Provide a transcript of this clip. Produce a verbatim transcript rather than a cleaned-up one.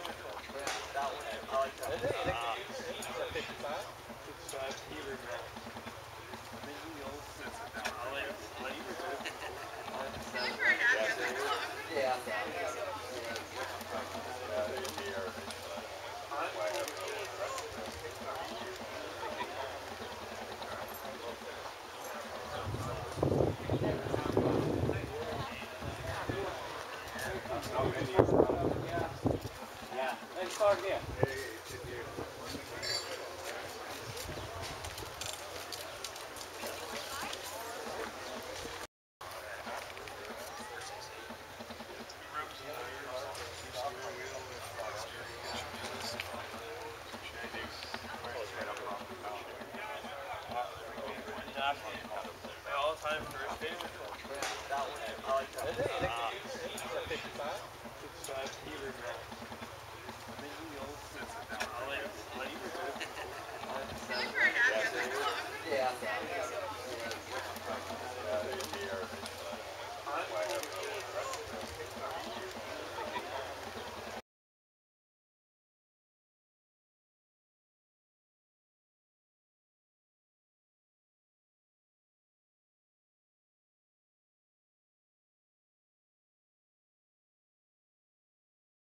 Yeah, let's start here. All time first game. That one, I like that. fifty-five? fifty-five, Peter, man. I like Yeah.